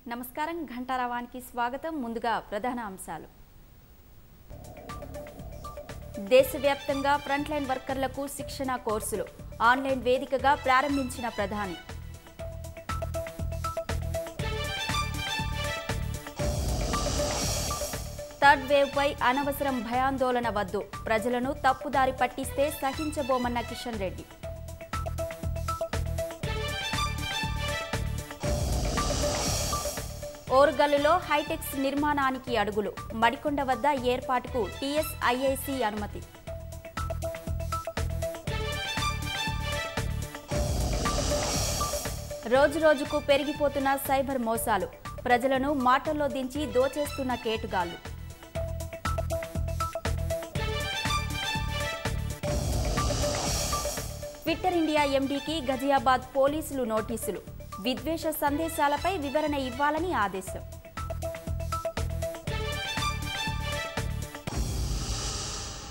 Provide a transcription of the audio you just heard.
నమస్కారం ఘంటారావానికి స్వాగతం. ముందుగా ప్రధాన అంశాలు. దేశవ్యాప్తంగా ఫ్రంట్లైన్ వర్కర్లకు శిక్షణ కోర్సులు ఆన్లైన్ వేదికగా ప్రారంభించిన ప్రధాని. థర్డ్ వేవ్ పై అనవసరం భయాందోళన వద్దు, ప్రజలను తప్పుదారి పట్టిస్తే సహించబోమన్న కిషన్ రెడ్డి. ఓర్గల్లులో హైటెక్స్ నిర్మాణానికి అడుగులు, మడికొండ వద్ద ఏర్పాటుకు టీఎస్ఐఐసి అనుమతి. రోజురోజుకు పెరిగిపోతున్న సైబర్ మోసాలు, ప్రజలను మాటల్లో దించి దోచేస్తున్న కేటుగాళ్లు. ట్విట్టర్ ఇండియా ఎండీకి గజియాబాద్ పోలీసులు నోటీసులు, విద్వేష సందేశాలపై వివరణ ఇవ్వాలని ఆదేశం.